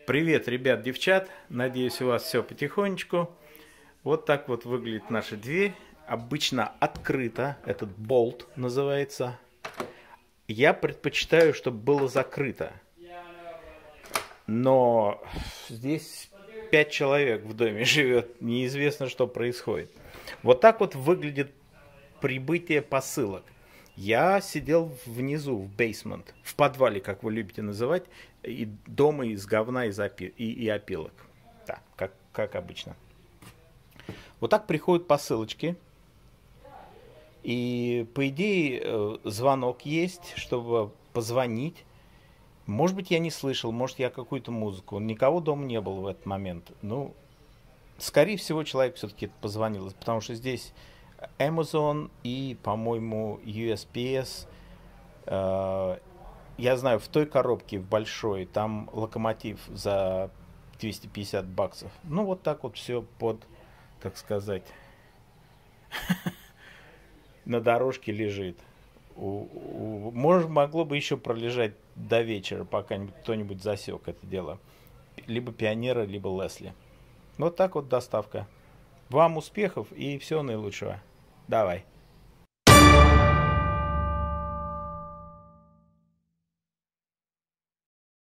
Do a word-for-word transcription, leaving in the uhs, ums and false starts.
Привет, ребят, девчат. Надеюсь, у вас все потихонечку. Вот так вот выглядит наша дверь. Обычно открыта. Этот болт называется. Я предпочитаю, чтобы было закрыто. Но здесь пять человек в доме живет. Неизвестно, что происходит. Вот так вот выглядит прибытие посылок. Я сидел внизу, в бейсмент, в подвале, как вы любите называть, и дома из говна из опи- и, и опилок. Да, как, как обычно. Вот так приходят посылочки. И, по идее, э, звонок есть, чтобы позвонить. Может быть, я не слышал, может, я какую-то музыку. Никого дома не было в этот момент. Ну, скорее всего, человек все-таки позвонил, потому что здесь Amazon и, по-моему, ю эс пи эс. Э, Я знаю, в той коробке, в большой, там локомотив за двести пятьдесят баксов. Ну, вот так вот все под, так сказать, на дорожке лежит. У, у- может, могло бы еще пролежать до вечера, пока кто-нибудь засек это дело. Либо Пионера, либо Лесли. Вот так вот доставка. Вам успехов и всего наилучшего. Давай.